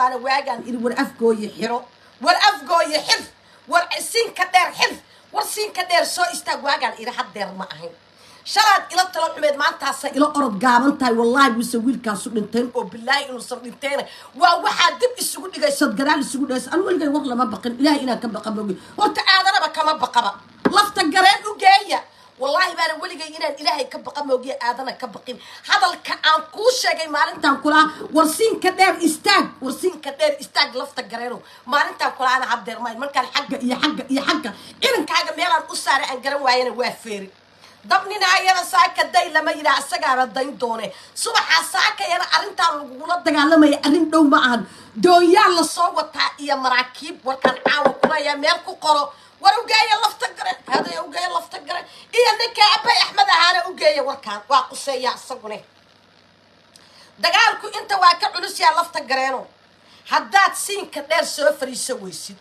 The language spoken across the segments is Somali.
waana waagaan iri war afgooye xiro war afgooye xir war siinka dheer xir war siinka dheer soo istaag waagaan iri haddeer ma ahayn shalaad ila talo xumeed maantaasa ila orod gaaban tahay wallaahi wuse wiilkaasu dhinteen oo bilaahi inuusan dhinteena waa waxaa dib isugu dhigaysad gadaal isugu dhigaysa anu weligay war lama baqin ilaahay inaan ka baqa mogi horta aadanaba kama baqaba lafta gareen u geeya والله بأنا ولي جاي إن إلهي كبقى موجي آذنا كبقين هذا الكأن كوشة جاي مالنتان كلا ورسين كدير استاج لفت الجريرو مالنتان كلا أنا عبد الرحمن من كان حاجة إن كحاجة ميلا أسرع أن جروا وين وافير ضمني نهاية ساعة كداي لما يلا السجارة الدين دونه صبح ساعة يلا أرنتان ولد دجال لما يأرن دو معهن دو يلا صوت يا مراكب وكان عاو كلا يا ميركو قرو ورو جاي لفت الجرين هذا يو جاي لفت الجرين إيه إنك أبي أحمد هذا وجاي وركان واقصي يا صقني دجالكو أنت واقع علوس يا لفت الجرينو هدات سين كدير سفر يسويسيد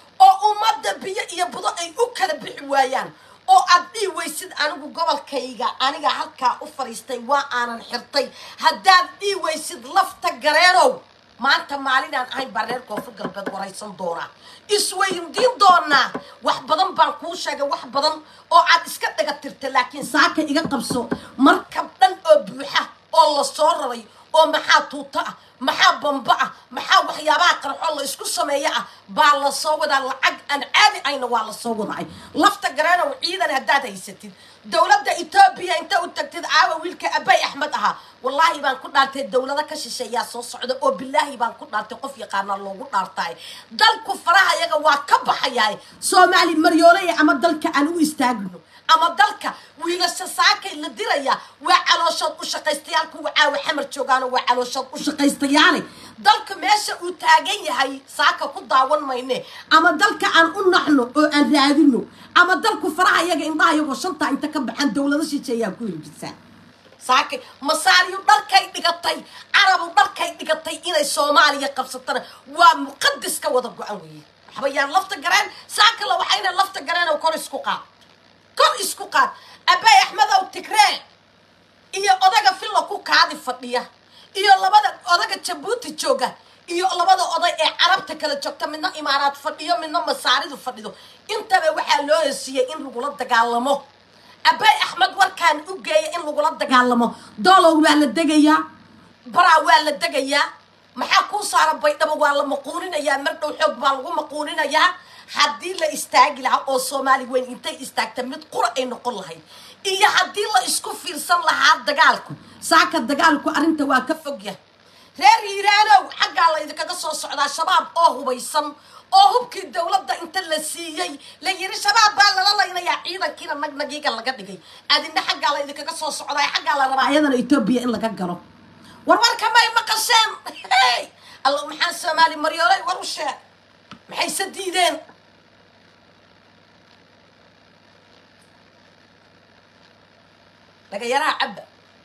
أو أمد بيا يبضع يأكل بحوايان أو أدي ويسيد أنا قبل كيجا أنا هالكا أفريستي وأنا نحرتي هدات دي ويسيد لفت الجرينو ما أنت معلنا هاي برير كوفر قلبت ورايسن دورا إسوين دين دورنا واحد بدن بانكوشة واحد بدن أو عاد إسكت قترت لكن ساكا إيجا قبصو مركب دن أبوحة الله صوري أو محا توطأ محا بنبأ محا وحيابا قرح الله إسكو سميعة بالله صودا العق أن عادي أين والله صودا عين لفت جرانا وعيدا هدادا يستين دولة إثيوبيا أنت وتكتد عاوة ويلك أبي أحمد أها والله يبان كنا نرتي الدولة كشيء صعدة أو بالله يبان كنا نرتي قف يقارن الله كنا نرتاي دل كفرها يجا واكب حياي سومالي مريولي أما دلك أنو يستاجنو أما دلك ويلسساك اللي دريا وعلى شط وشقيستيالك وعاو حمر تشوغانو وعلى شط وشقيستيالي دلك ماشي وتاجي هاي ساكا كدا ون ماينه أما دلك أن نحنو أن رادينو أما دلك فرها يجا إنها يبغى شنطة أنت كب عند دولة شيء يقول بتسا ساكي مصاري دلك يدقطي عرب دلك يدقطي إلى الصومالية قبضتنا ومقدس كوضب قوي حبيان لفت الجران ساكا لو حين لفت الجران وكور اسكوقات كور اسكوقات أبي أحمد أو تكرار إيه أضاق في الله كوك هذه فضية إيه الله بدأ أضاق تبوت الجوجا إيه الله بدأ أضاق عرب تكلا جوكتا منا إمارات فضية منا مصاري فضية أنت بوحى لو يسيه إن رجولات دجالمه أبي أحمد وركان أوجي إن رجولات دجالمه دولة ولا دجيا برا ولا دجيا محاكو صار بيتنا ولا مقولنا يا مرد وحب بالغو مقولنا يا حدي لا استعجلها أو صومالي وين أنت استعتمد قرآن نقولها إيه حدي لا إسكو فيرسان لها دجالكم ساك دجالكم أنت واقفجيا ريرانو حق الله إذا كقصص على الشباب هو بيسم هو بكي الدولة ده أنت اللي سيجي ليري شباب بالله لا ينا يعيدا كنا نجيك الله قد جي أدينا حق الله إذا كقصص على حق الله ربعي هذا إثيوبيا إلا كجرو ورور كمان مقسم هاي الله محسن مالي مريولي وروشة محيس الديدين لقى يرى عبد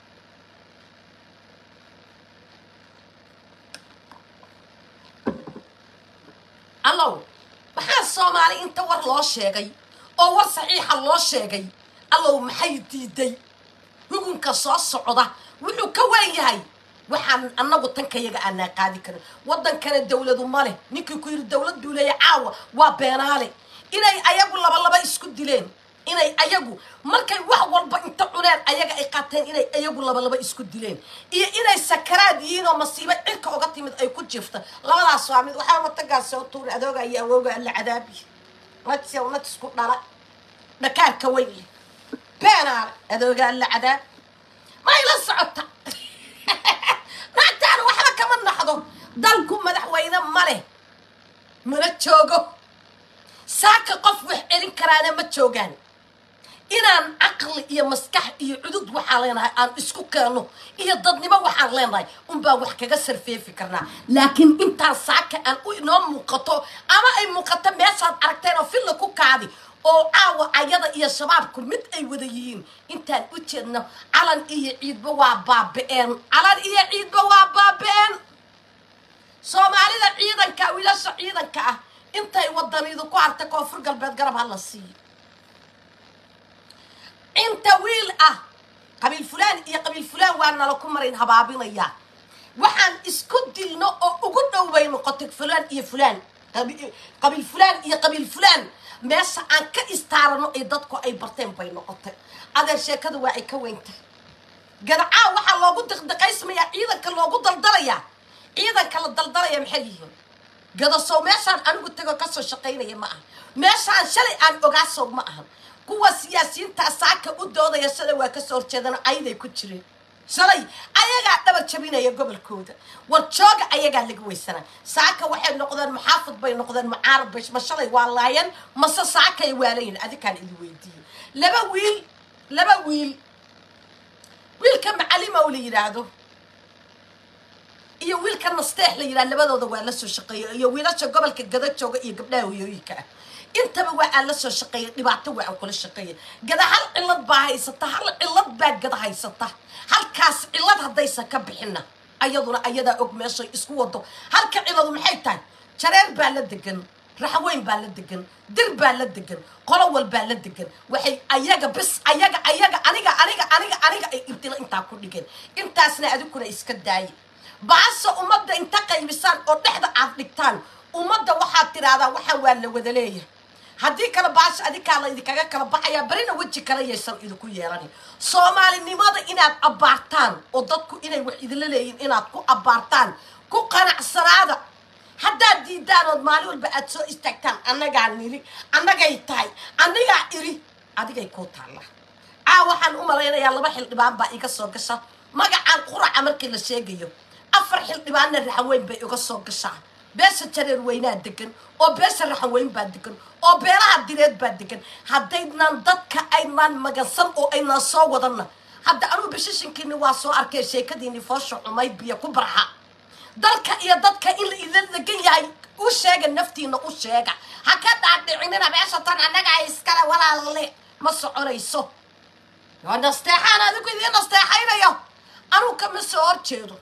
الله محل صومالي انت ور لو شيغاي او ور صحيح لو شيغاي الله maxay diiday hugunka soo socda wuxuu ka weeyahay waxaan anagu tankayaga aan qaadi karin wadan kale dawladu ma leh ninkii ku yiri dawladu leeyahay caawa waa beenaale inay ayagu laba isku dileen inay ayagu markay wax walba inta cuneen ayaga ay qaateen inay ayagu laba isku dileen iyo inay sakaraad yihiin oo masiibo cirka uga timid ay ku jirto labadaas waa mid waxa ma tagaas oo tuur adooga iyo awooga la cadaabi matsi oo nat isku dhala dhakaarka weyn beenaale adooga la cadaab ma ila socota maanta waxa kama naxdo dalku madaxweyne male mala joogo saaka qof wax elin karaana ma joogaan inaan aqli iyo maskax iyo cudud waxa leenahay aan isku keeno iyo dadnimo waxaan leenahay baa wax kaga sarfeefi karnaa laakiin inta saaka aan u inoo muuqato ama ay muuqato meeshaad aragteen oo fil ku kaadi oo caawa ayada iyo shabaabku mid ay wada yihiin intaan u jeedno calan iyo ciidba waa baabeen calan iyo ciidba waa baabeen Soomaalida ciidanka wiilasha ciidanka ah intay wadanidu ku artay koonfur galbeed garab hal la siiyo انت ويل قبيل فلان يا قبيل فلان وانا لكم مرين هبابينيا waxaan isku dilno oo ugu dhaweyno noqotay fulaan iyo fulaan qabiil fulaan iyo qabiil fulaan meesha aan ka istaarano ee dadku ay barteen bay noqotay adeer sheekadu waa ay ka weyntahay gadacaa waxaa loogu daqdaqaysmayaa ciidanka loogu daldalayaa ciidanka la daldalaya maxay yihiin gadasow meeshaan anigu tago kasoo shaqaynaya ma aha meeshaan shalay aan ogaasow ma ahan kuwa siyaasiyiintaa saaka u doodaya shalay waa kasoo horjeedana ayaday ku jireen shalay ayagaa dhabar jabinaya gobolkooda war jooga ayagaa laga weysanaa saaka waxay noqdeen muxaafid bay noqdeen mucaarad bay ma shalay waa laayeen mase saakay waalayin adikaan idin weydiiyey laba wiil wiilka macalima oo la yidhaahdo iyo wiilka nasteex la yidhahdo labadooda waa la soo shaqeeya iyo wiilasha gobolka gada jooga iyo gabdhaha hoyooyinka ah intaba waa aan la soo shaqeeya dhibaato waa aan kula shaqeeya gada hal cilad baa haysata hal cilad baa gada haysata halkaas cilad haddaysan ka bixinna ayaduna ayadaa og meeshay isku wado halka ciladu maxay tahay jareer baa la degan raxweyn baa la degan dir baa la degan qolo walbaa la degan waxay ayaga bis ayaga aniga ay ibtila intaa ku dhigeen intaasna adiguna iska daaye baasa ummadda inta qaybisaan oo dhexda aad dhigtaan ummadda waxaad tiraahdaa waxaa waa la wada leeyahay haddii kale baasha adikaa la idinkaga kala baxayaa barina weji kala yaysan idinku yeelanin soomaalinimada inaad abbaartaan oo dadku inay wax idinla leeyihin inaad ku abbaartaan ku qanacsanaada haddaad diidaan ood maalin walba aad soo istaagtaan annagaa niri annagay tahay annagaa iri adigay kuu taallaa waxaan u malaynayaa 2 xildhibaan baa iga soo gasha magacaan quraca markii la sheegayo 4 xildhibaanna raxweyn bay iga soo gashaa beesha jareer weynaa degan oo beesha raxweyn baa degan oo beelaha direed baa degan haddaynan dadka aynaan magansan oo aynaan soo wadanna hadda anugu bishishinkiini waa soo arkay sheekadiini foosha xumayd biyo ku barxa dalka iyo dadka in la idin degan yahay u sheega naftiina u sheega ha ka dhaadhicinina meesha tan annaga iskale walaalle ma soconayso waa nasteexaan adigu idiin nasteexaynayo anugu kama soo horjeedo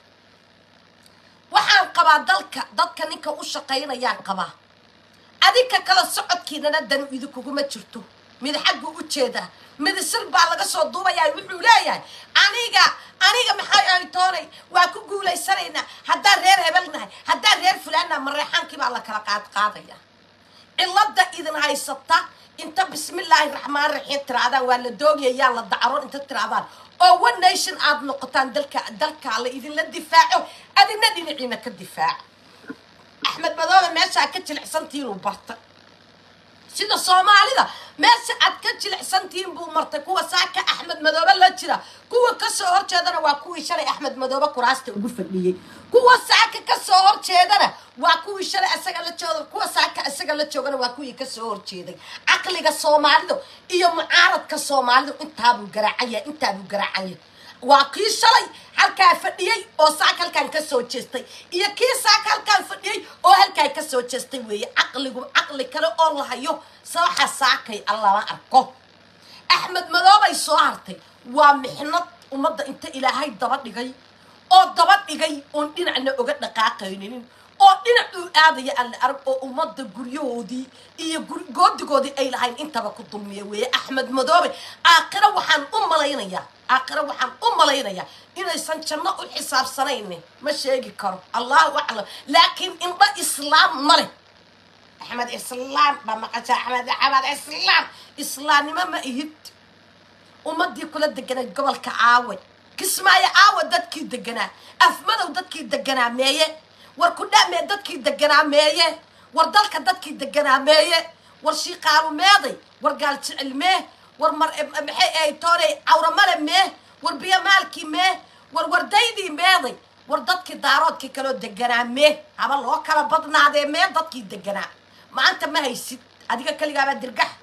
waxaan qabaa dadka ninka u shaqaynayaan qabaa adinka kala socodkiinana danu idinkuguma jirto mid xaggu u jeedaa mid sir baa laga soo duubayaa wuxuu leeyahay aniga maxay ay toonay waa ku guulaysanaynaa haddaan reer hebel nahay haddaan reer fulaanna mareexaankii baa la kala qaadaya cilada idin haysata inta bismillaahi raxmaan raxiim tiraadaan waa la doogayaa la dacroon inta tiraadaan oo one nation aad noqotaan dalka la idinla difaaco adina dhinaciina ka difaaca axmed madoobe meeshaa ka jilicsantihiin uu barta sida soomaalida meesha aad ka jilicsantihiin buu martay kuwa saaka axmed madoobe la jira kuwa ka soo horjeedana waa kuwii shalay axmed madoobe kuraasta ugu fadhiyey kuwa saaka ka soo horjeedana waa kuwii shalay asaga la jooga kuwa saaka asaga la joogana waa kuwii ka soo horjeeday caqliga soomaalida iyo mucaaradka soomaalida intaabuu garaacaya waa kii shalay halkaa fadhiyey oo saaka halkaan ka soo jeestay iyo kii saaka halkaan fadhiyey oo halkaa ka soo jeestay weeye caqli kale oo la hayo sawaxa saakay allama arko axmed madoobay soo hartay waa mixnad ummadda inta ilaahay daba dhigay oon dhinacna oga dhaqaaqayninin oo dhinac uu aadaya aan la arag oo ummadda guryahoodii iyo goodigoodii ay lahayn intaba ku dulmiya weeye axmed madoobe aakhira waxaan u malaynayaa inaysan janno u xisaabsanaynin ma sheegi karo allahu aclam laakiin indha islaam ma leh axmed islaam baa maqasha axmed islaam islaamnimo ma ihid ummadii kula deganay gobolka aawe kismaayo aawe dadkii deganaa afmadow dadkii deganaa meeye war kudhaamee dadkii deganaa meeye war dalka dadkii deganaa meeye war shiiqaalu meeday war gaal jecel mee war maxay ay toonay cawramale mee war biyamaalkii mee war wardaydii meeday war dadkii daaroodkii kaloo deganaa mee haba loo kala badnaadee mee dadkii deganaa maanta ma haysid adiga kaligaabaa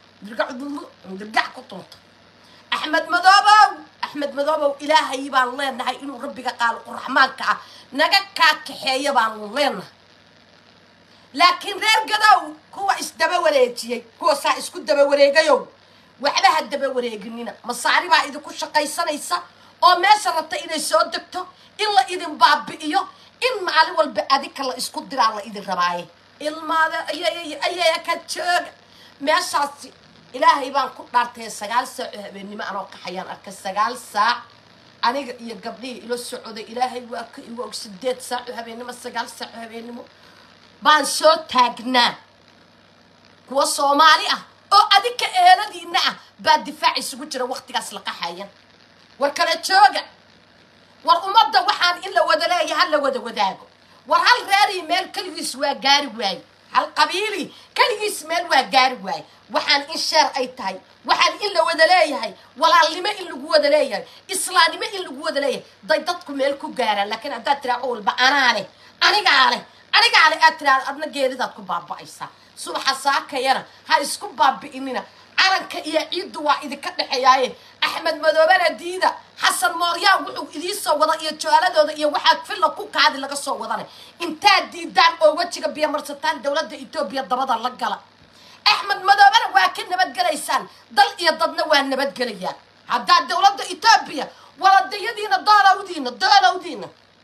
dirgax ku tunta axmed madoobow ilaahay baan leenahay inuu rabbiga qaaliqu raxmaanka ah naga kaa kaxeeya baanu leenahay laakiin reer gadow kuwa isdaba wareejiyey kuwa saa isku daba wareegayow waxba ha daba wareeginina masaari baa idinku shaqaysanaysa oo meesha rabta inay soo degto in la idin baabi'iyo in maalin walba adika la isku diraa la idin rabaaye ilmaada ayaya ka jooga meeshaasi ilaahay baan ku dhaartay 9 saac oo habeenimo anoo qaxayaan arkay 9 saac aniga iyo gabdhii ilo socday ilaahay waa ka igu og 8 saac oo habeenimo 9 saac oo habeenimo baan soo taagnaa kuwa Soomaali ah oo adika eeladiina ah baa difaac isugu jira waqtigaas la qaxayan war kala jooga war umada waxaan in la wada leeyahay la wada wadaago war hal reeri meel kaligiis waa gaari waay hal qabiili kaligiis meel waa gaari waay waxaan in sheer ay tahay waxaan in la wada leeyahay walaalnimo in lagu wada leeyahay islaamnimo in lagu wada leeyahay dadku meel ku gaaraan laakiin hadda tiraa walba aniga aad tiraa adna geeridaad ku baaba'aysaa subaxa saakayana ha isku baabi'inina calanka iyo ciidu waa idinka dhaxeeyaaye axmed madoobana diida xasan mooryaa wuxuu idin soo wada iyo jaaladooda iyo waxa filla ku kaadi laga soo wadana inta diidaan oo wajiga biyo marsataan dawladda Itoobiya dabada la gala axmed madoobana waa ka nabad galaysaan dal iyo dadna waa nabad galayaan hadda dawladda Itoobiya waladayadiina daalawdiina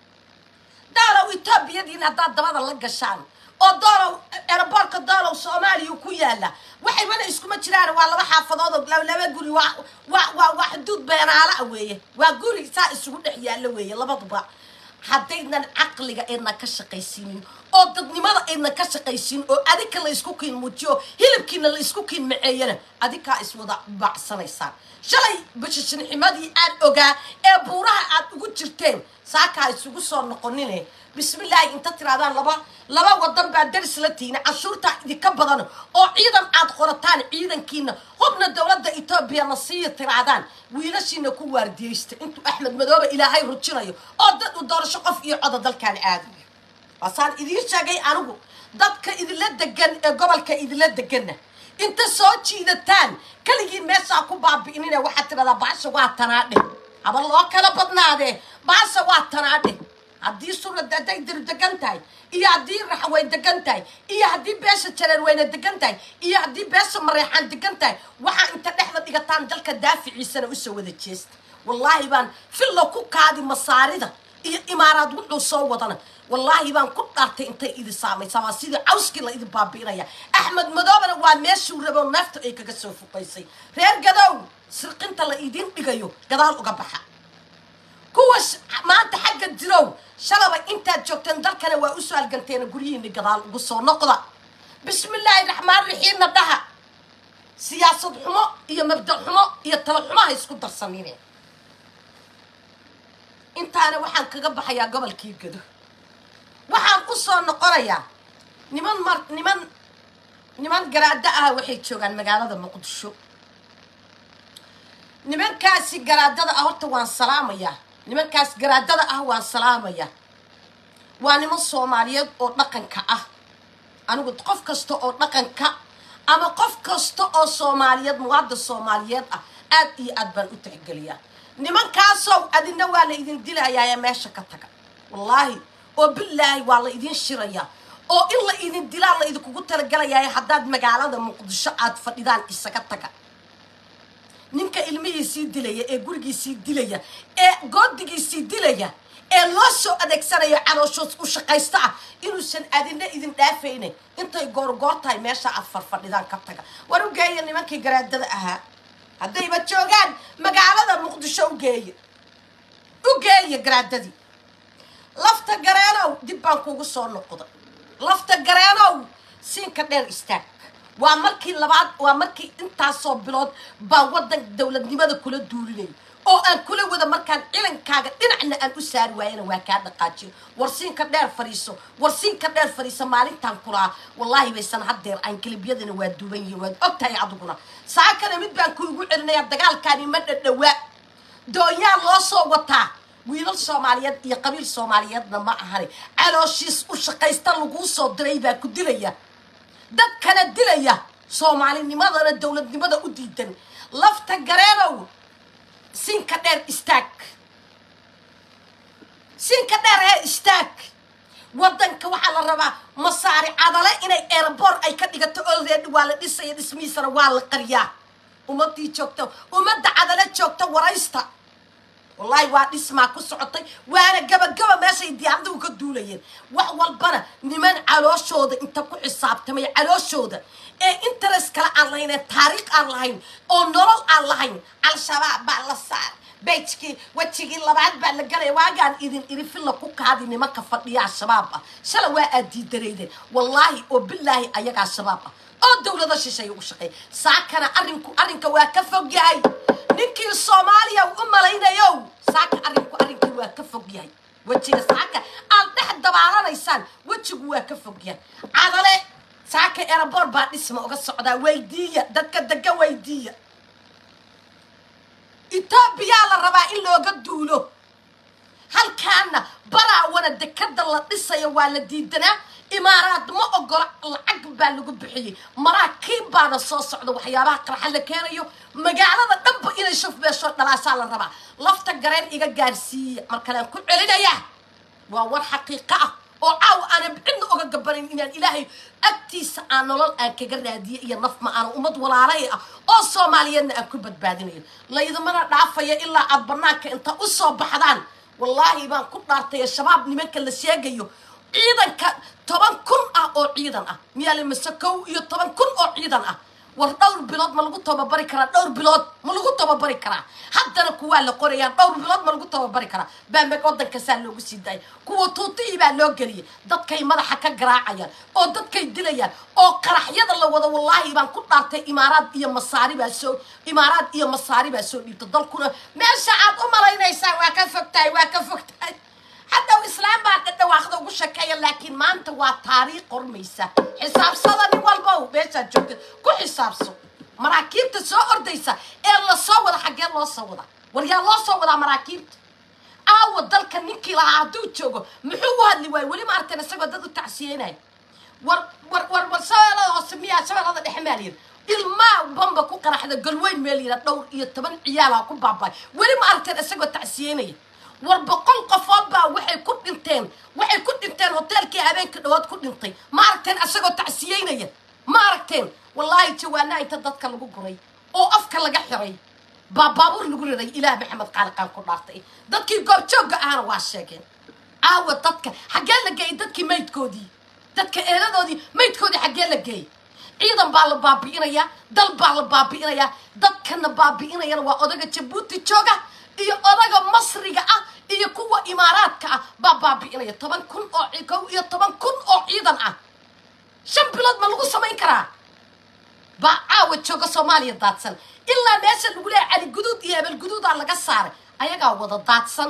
Itoobiyadiina hadda dabada la gashaan oo doolow airportka doolow Soomaaliya ku yaala waxay wada isku ma jiraan waa laba xaafadood laba guri waa xuduud beenaala weeye waa guri saa isugu dhex yaala weeye labaduba haddaynan aqliga eedna ka shaqaysiinin oo dadnimada eedna ka shaqaysiin oo adika la isku kiin muujiyo hilibkiina la isku kiin maceeyana adika iswada bacsanaysan shalay bashashinximadii aan ogaa ee buuraha aad ugu jirteen saaka isugu soo noqonine bismillaahi inta tiraadaan laba wadan baa daris la tiina cashuurta idinka badan oo ciidan aad qorataan ciidankiina hubna dawladda Itoobiya nasiiyo tiraadaan wiilashiina ku waardiyaysta intuu Axmed Madoobe ilaahay rujinayo oo dad u doorasho qof iyo cod dalkan aadiyo wasaan idin sheegay anigu dadka idila degan ee gobolka idila deganna inta soo jiidataan kaligiin meesha ku baabi'inina waxa tiraada baasha waa tanaadhe aba loo kala badnaade baasha waa tanaadhe haddii suurada day degan tahay iyo haddii raxway degan tahay iyo haddii beesha jareer weyne degan tahay iyo haddii beesha mareexaan degan tahay waxa inta dhexda dhigataan dalka daaficiisana u soo wada jeesta wallahi baan fillo ku kaadi masaarida iyo imaaraad wuxuu soo wadana wallahi baan ku dhaartay intay idin saamaysaa sidii cawski la idin baabiinaya axmed madoobana waa meeshuu rabo nafta ay kaga soo fuqaysay reer gadow sirqinta la idin dhigayo gadaal uga baxa kuwa maanta xagga dirow shalaba intaad joogteen dalkana waa u soo halganteena guryihiina gadaal ugu soo noqda bismillaahi raxmaani raxiimna dhaha siyaasad xumo iyo mabda xumo iyo talo xumo ha isku darsanine intaana waxaan kaga baxayaa gobolkii Gado waxaan ku soo noqonayaa niman garaada ah waxay joogaan magaalada Muqdisho nimankaasi garaadada ah horta waan salaamayaa nimankaas garaadada ah waan salaamayaa waa niman Soomaaliyeed oo dhaqanka ah anigu qof kasta oo dhaqanka ama qof kasta oo Soomaaliyeed muwaadin Soomaaliyeed ah aad iyo aad baan u tixgeliyaa nimankaasoo adina waa la idin dilayaa meesha ka taga wallahi oo billahi waa la idin shiraya oo in la idin dilaa la idinku talagalayaa haddaad magaalada Muqdisho aad fadhidaan isaga taga ninka ilmihiisii dilaya ee gurigiisii dilaya ee goodigiisii dilaya ee loo soo adeegsanayo calooshoos u shaqaysta inuusan adina idin dhaafaynin intay goorgoortahay meesha aad farfadhidaan ka taga war u geeya nimankii garaadada ahaa haddayba joogaan magaalada Muqdisho u geeya garaadadii lafta gareenow dib baan kugu soo noqday lafta gareenow siinka dheer istaag waa markii labaad waa markii intaasoo bilood baa wadan dawladnimada kula duulinay oo aan kula wada markaan cilankaaga dhinacna aan u saari waayana waa kaa dhaqaajiyo warsiinka dheer fariiso maalintan kulaa wallahi baysan haddeer aan kalibyadana waa duuban yihiin waad ogtahay adiguna saakana mid baan kuugu celinaya dagaalkaani ma dhadhawaa dooyaa loo soo wataa wiilal Soomaaliyeed iyo qabiil Soomaaliyeedna ma ahani calooshiis u shaqaysta lagu soo diray baa ku dilaya dad kala dilaya Soomaalinimadana dawladnimada u diidan lafta gareenow siinka dheer istaag wadanka waxa la rabaa masaari cadale inay airport ay ka dhigato already waa la dhisay dhismiisana waa la qariyaa ummadii joogto ummadda cadale joogto waraysta wallahi waa dhismaa ku socotay waana gabagaba meeshay diyaaradu ka duulayeen wax walbana niman calooshooda inta ku xisaabtamay calooshooda ee interest kala aan lahayn taariikh aan lahayn oo nolol aan lahayn al-shabaab baa la saar بيتكي وتشيكي لبعد بعد لقالي واقعن إذن إرفل لكوك هذه نمكة فضية الشباب شلوا أدي دريدين والله وبالله أيقع الشباب الدولة ذا شيء وشقي ساكنا أرنكو واكفوق جاي نكي الصوماليا لينا يو ساك أرنكو واكفوق جاي وتشيكي ساكا ألتحد دبعانا إنسان وتشيكي واكفوق جاي عضلي ساكا إرابور بعد اسمه وقصة ويدية دكا ويدية إثيوبيا للربا إلا وقدولو هل كان برا وانا دكاد الله لسه والديدنا إمارات ما أقول العقبة اللي قبحي مراكب بعد الصوص عدو وحيابها قرح اللي كانوا مقالة دب إلى شوف بيشوط لا سال الربا لفت الجرين إيجا جارسية مركلان كل علينا يا وور حقيقة أو أنا بإنه أوجا جبرين إن الإلهي أكتيس أنا لون كجرادية ينف ما أنا أمد ولا عليه أو صوماليين أكبد بعدين لا إذا ما نعرفه إلا أبناك أنت أصاب بحدان والله ما كنت نعطي الشباب نمك اللي سيجيو عيدا طبعا كن أو عيدا ميال مسكو طبعا كن أو عيدا ودور بلاد ما لقوا تبى بريكرا دور بلاد ما لقوا تبى بريكرا حتى نكوال لقرية دور بلاد ما لقوا تبى بريكرا بام قدر كسال لو جسيداي كوا توتي باللوجري ضد كي ماذا حكى جراعيا أو ضد كي دليا أو قرح يد الله وذا والله ما كنت نعطي إمارات إيا مصاري بسو إمارات إيا مصاري بسو يتضل كنا ما شعب أمرينا يسوي واكفكتاي حتى الإسلام بعد واخذه وشكاية لكن ما أنت وطريق قرميسة حساب صدني والبو بيت الجود كل حساب صو مراكب تسوق ديسة إلا صوّد حاجة الله صوّد وريا الله صوّد مراكب أو ضل كنيكي لا عدو تجو محوها اللي ولي ما أرتنا سوى ضد التعسينين ور سوى سميها سوى هذا الإحمالين الماء بمبا كوكا راح قلوين مليون دور يتبن عيالها كوب باباي ولي ما أرتنا سوى التعسينين والبقول قفابا وحي كنت انتين هوتيلكي هبينك دواد كنت انتين ما عرفتين أساقو تعسيينيا ما عرفتين والله توانا انت دادك لغو قري او افكا لغا حري بابور لغو ري إله محمد قالقان كل عرفتين دادكي قوب جوغا انا واشاكين عاوة دادك حقين لقاي دادكي ميتكودي دادك ايرادودي ميتكودي حقين لقاي ciidan baa la baabi'inaya dal baa la baabi'inaya dadkana baabi'inayana waa odaga Jabuuti jooga iyo odaga Masriga ah iyo kuwa Imaaraadka ah baa baabi'inaya 10,000 oo ciidan iyo 10,000 oo ciidan ah shan bilood ma lagu samayn karaa baa caawa jooga Soomaaliya daadsan ilaa meesha lagu leeyahay cali guduud iyo hebel guduud aan laga saaray ayaga wada daadsan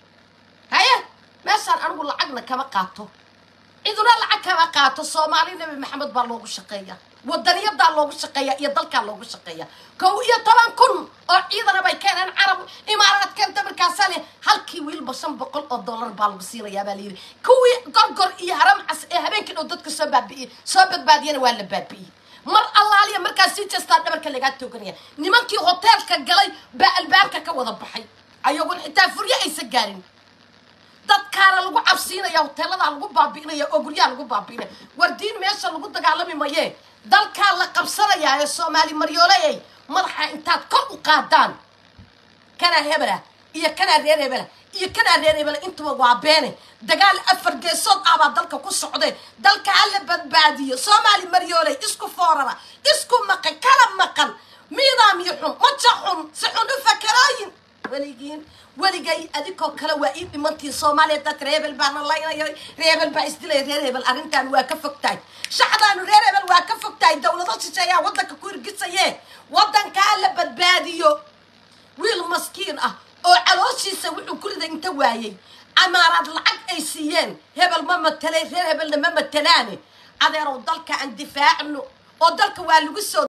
haye meeshaan anigu lacagna kama qaato iduna lacag kama qaato Soomaali Nabi Maxamed baa loogu shaqeeyaa waddaniyada loogu shaqeeyaa iyo dalka loogu shaqeeyaa kow iyo 10,000 oo ciidan bay keenan carab Imaaraad kan tabarkaas leh halkii wiil $500 baa lagu siinayaa baa leeyahay kuwii gorgor iyo haram cas ee habeenkii oo dadka soo badbaadiyana waa la baabi'iyay mar allaaliya markaas si jasta dhabarka laga tooganaya nimankii hoteelka galay baa albaabka ka wada baxay ayagoon xitaa furiye aysan gaarin dadkaana lagu cabsiinaya hoteelada lagu baabi'inaya oo guryaha lagu baabi'inaya wardiin meesha lagu dagaalami maye dalka la qabsanaya ee Soomaali maryoolay madaxa intaad kor u qaadaan kana hebela iyo kana reer hebela iyo kana reer hebela intuba waa beene dagaal afar geesood aba dalka ku socday dalka hal badbaadiyo Soomaali maryoolay isku foorara isku maqan kala maqan miidaam yuxun ma jaxun sixun u fakarayn weligay adiko kala waa ii dhimantii Soomaaliya dad reebel baan la leeyahay reebel baa isdilay reebel arintan waa ka fogtaay shaxdaanu reebel waa ka fogtaay dawladda shisheeya wadanka ku irgisayee wadanka la badbaadiyo wiil maskiin ah oo calooshiisa wuxuu kulida inta waayay Imaaraad lacag ay siiyeen hebel ma matalay reer hebelna ma matalaane adeero dalka aan difaacno oo dalka waa lagu soo